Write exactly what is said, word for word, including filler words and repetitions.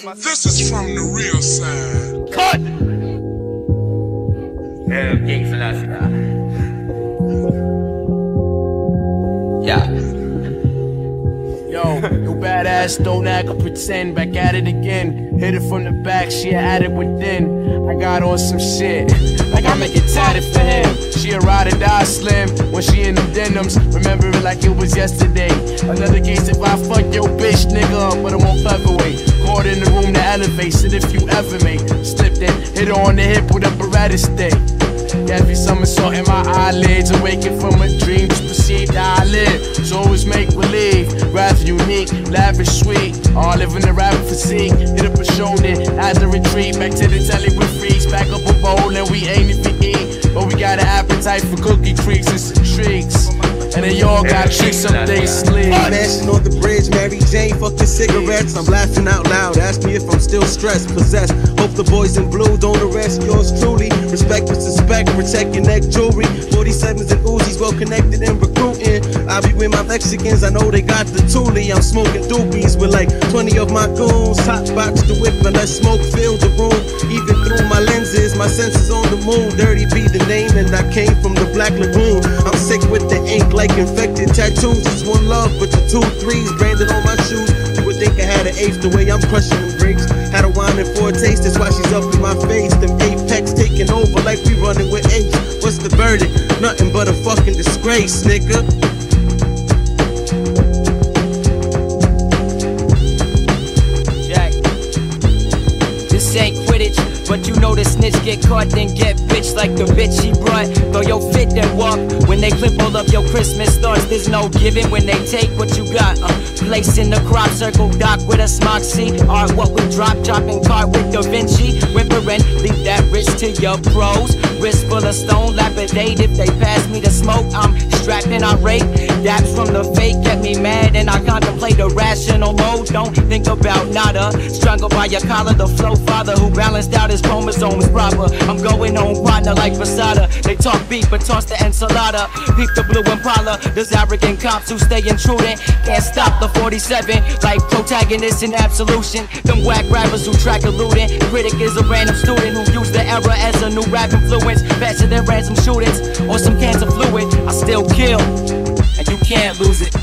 This is from the real side. Cut! Yeah, King Selassie. Yeah. Yo, you badass, don't act or pretend. Back at it again. Hit it from the back, she a addict within. I got on some shit, like I make it tatted for him. She a ride or die slim when she in them denims. Remember it like it was yesterday. Another case if I fuck your bitch, nigga, but I'm on featherweight. Caught in the room to elevate, and if you ever make slipped in, hit her on the hip with a Beretta stick. Every somersault in my eyelids, awaken from a dream, just perceived how I live. So always make believe, rather unique, lavish, sweet. All living the rapid physique, hit up a shoulder as a retreat. Back to the telly with freaks, back up a bowl and we ain't if we eat. But we got an appetite for cookie creeks and some treats. And they all got tricks up they sleeve. Mashing on the bridge, Mary Jane fucking cigarettes. I'm laughing out loud, ask me if I'm still stressed, possessed. Hope the boys in blue don't arrest yours truly. Respect with suspect, protect your neck jewelry. forty-sevens and Uzis well connected and recruiting. I be with my Mexicans, I know they got the toolie. I'm smoking doobies with like twenty of my goons. Hot box the whip and let smoke fill the room. Even through my lenses, my senses on the moon. Dirty be the name and I came from the Black Lagoon. I'm sick with the ink like infected tattoos. It's one love but the two threes branded on my shoes. You would think I had an eighth the way I'm crushing them grapes. Had a wine and for a taste, that's why she's up in my face. Them apex taking over like we running with apes. What's the verdict? Nothing but a fucking disgrace, nigga. Jack, this ain't Quidditch, but you know the snitch get caught, then get bitch like the bitch he brought. Go yo fit then walk. When they clip all up your Christmas stars, there's no giving when they take what you got. Uh, place in the crop circle, dock with a smock see. Art what we drop, chopping cart with Da Vinci. Whimpering, leave that wrist to your pros. Wrist full of stone, lapidate. If they pass me the smoke, I'm strapped and I rate. Daps from the fake get me mad, and I contemplate a rational mode. Don't think about nada. Strangled by your collar, the flow father who balanced out his chromosomes proper. I'm going on partner like Posada. They talk beef but toss the enchilada. Peep the blue Impala. There's arrogant cops who stay intruding. Can't stop the forty-seven like protagonists in Absolution. Them whack rappers who track eluding. Critic is a random student who used the era as a new rap influence. Faster than ransom shootings or some cans of fluid. I still kill and you can't lose it.